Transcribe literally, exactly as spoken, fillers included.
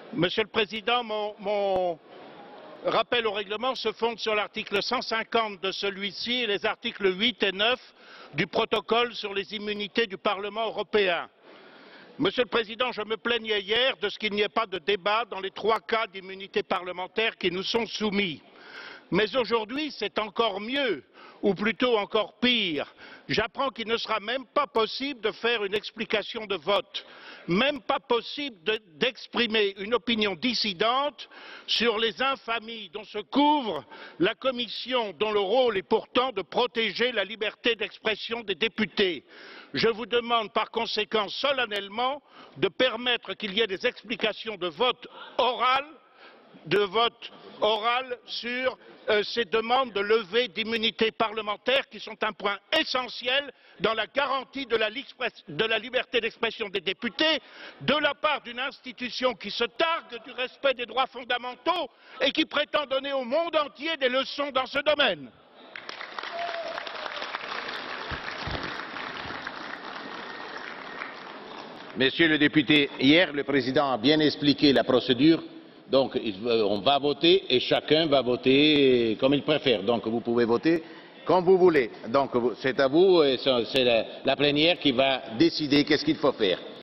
Monsieur le Président, mon, mon rappel au règlement se fonde sur l'article cent cinquante de celui-ci et les articles huit et neuf du protocole sur les immunités du Parlement européen. Monsieur le Président, je me plaignais hier de ce qu'il n'y ait pas de débat dans les trois cas d'immunité parlementaire qui nous sont soumis. Mais aujourd'hui, c'est encore mieux, ou plutôt encore pire. J'apprends qu'il ne sera même pas possible de faire une explication de vote, même pas possible d'exprimer une opinion dissidente sur les infamies dont se couvre la Commission, dont le rôle est pourtant de protéger la liberté d'expression des députés. Je vous demande par conséquent solennellement de permettre qu'il y ait des explications de vote orales de vote oral sur euh, ces demandes de levée d'immunité parlementaire qui sont un point essentiel dans la garantie de la, de la liberté d'expression des députés de la part d'une institution qui se targue du respect des droits fondamentaux et qui prétend donner au monde entier des leçons dans ce domaine. Monsieur le député, hier le président a bien expliqué la procédure. Donc on va voter et chacun va voter comme il préfère. Donc vous pouvez voter comme vous voulez. Donc c'est à vous et c'est la, la plénière qui va décider qu'est-ce qu'il faut faire.